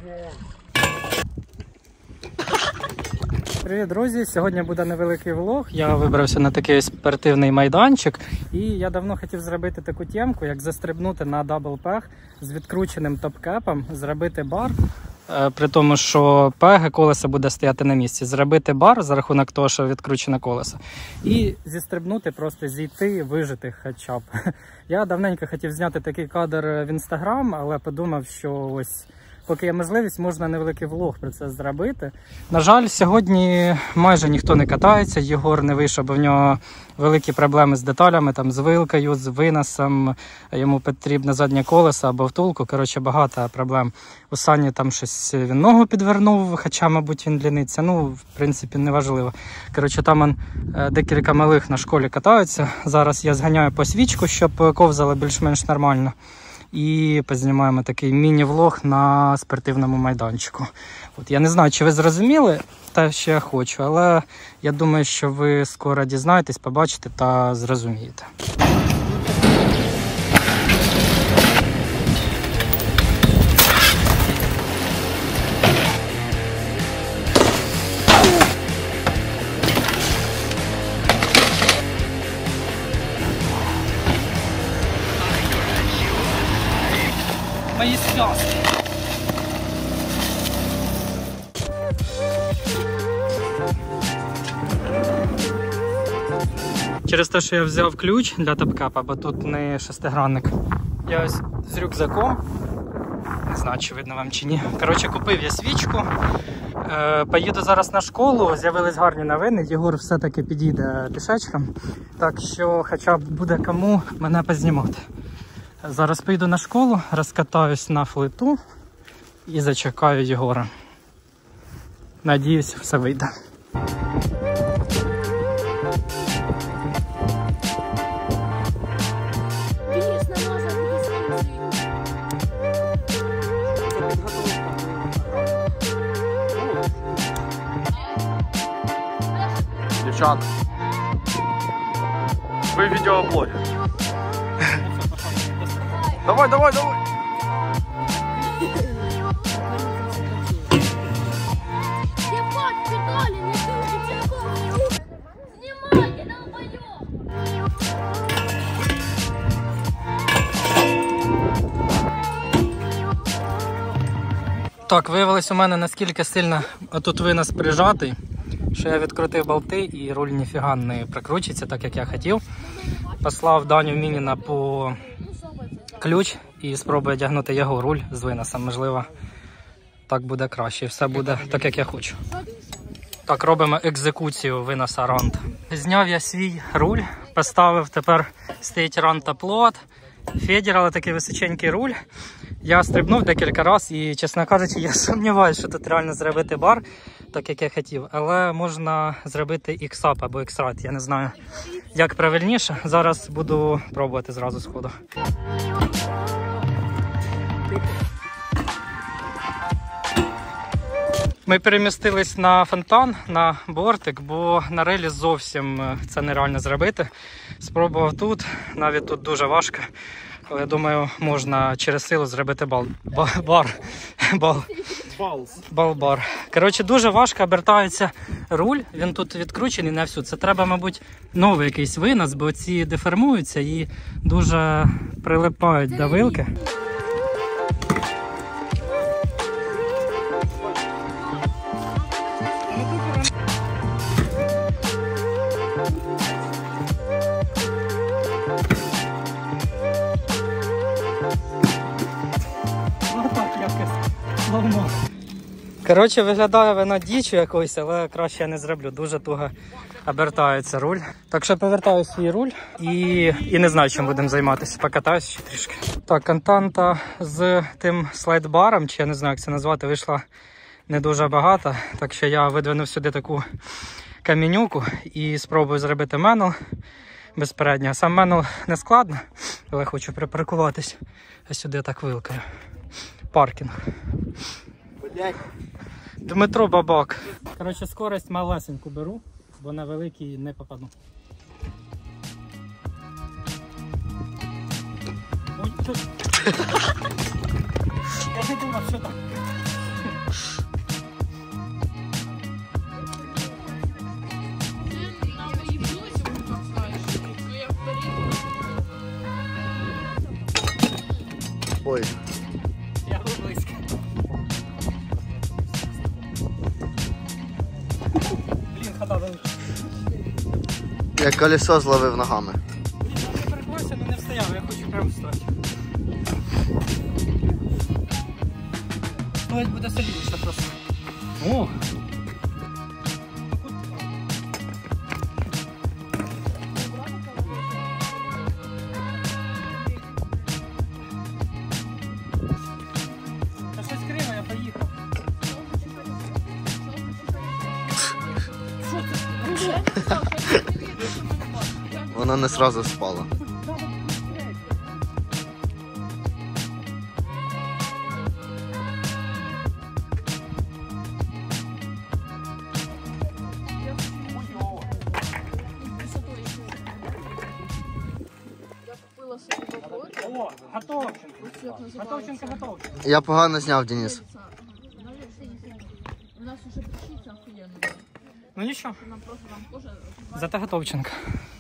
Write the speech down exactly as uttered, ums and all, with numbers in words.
Привіт, друзі! Сьогодні буде невеликий влог. Я вибрався на такий спортивний майданчик. І я давно хотів зробити таку тємку, як застрибнути на даблпег з відкрученим топ-кепом, зробити бар. При тому, що пеги, колесо буде стояти на місці. Зробити бар за рахунок того, що відкручене колесо. І зістрибнути, просто зійти, вижити хоча б. Я давненько хотів зняти такий кадр в інстаграм, але подумав, що ось поки є можливість, можна невеликий влог про це зробити. На жаль, сьогодні майже ніхто не катається, Єгор не вийшов, бо в нього великі проблеми з деталями, там, з вилкою, з виносом, йому потрібне заднє колесо або втулку, коротше, багато проблем. У Сані там щось він ногу підвернув, хоча, мабуть, він ліниться, ну, в принципі, неважливо. Коротше, там он, декілька малих на школі катаються. Зараз я зганяю по свічку, щоб ковзали більш-менш нормально. І познімаємо такий міні-влог на спортивному майданчику. От, я не знаю, чи ви зрозуміли те, що я хочу, але я думаю, що ви скоро дізнаєтесь, побачите та зрозумієте. Мої зв'язки. Через те, що я взяв ключ для топ-кепа, бо тут не шестигранник. Я ось з рюкзаком, не знаю, чи видно вам чи ні. Коротше, купив я свічку. Е, поїду зараз на школу, з'явились гарні новини. Єгор все-таки підійде пішечком. Так що хоча б буде кому мене познімати. Зараз поїду на школу, розкатаюсь на флиту і зачекаю Єгора. Надіюсь, все вийде. Дівчата, ви відеоблогер. Давай, давай, давай! Так, виявилось у мене наскільки сильно отут винос прижатий, що я відкрутив болти і руль ніфіга не прикручується, так як я хотів. Послав Даню Мініна по ключ і спробую одягнути його руль з виносом. Можливо, так буде краще. Все буде так, як я хочу. Так, робимо екзекуцію виноса рант. Зняв я свій руль, поставив, тепер стоїть рант-плот. Федерал, такий височенький руль. Я стрибнув декілька разів і, чесно кажучи, я сумніваюся, що тут реально зробити бар, так як я хотів. Але можна зробити ікс-ап або ікс-рат, я не знаю, як правильніше. Зараз буду пробувати зразу з ходу. Ми перемістились на фонтан, на бортик, бо на релі зовсім це нереально зробити. Спробував тут, навіть тут дуже важко. Але я думаю, можна через силу зробити бал, ба, бар. Бал. Бал-бар. Коротше, дуже важко обертається руль, він тут відкручений на всю. Це треба, мабуть, новий якийсь винос, бо ці деформуються і дуже прилипають до вилки. Коротше, виглядає вона дічю якоюсь, але краще я не зроблю. Дуже туго обертається руль. Так що повертаю свій руль і, і не знаю, чим будемо займатися. Покатаюся ще трішки. Так, контента з тим слайд-баром, чи я не знаю, як це назвати, вийшло не дуже багато. Так що я видвинув сюди таку камінюку і спробую зробити менал безпередньо. Сам менал не складно, але хочу припаркуватись. А сюди так вилкою. Паркінг. Дмитро Бабак. Коротше, скорость малесеньку беру, бо на великий не попаду. Ой, що? Я не думав, що так. Ой, Я був близько. Блін, хода велика. я колесо зловив ногами. Я переквався, але не встояв, я хочу прямо встати. Стоїть буде солідніше просто. О! Та щось криво, я поїхав. Вона не сразу спала. Купила собі бабор. О, Готовченко. Готовченко, Готовченко. Я погано зняв, Денис. У нас уже прищиться охуєнно. Ну нічого. Нам просто там кожа. Зате Готовченко.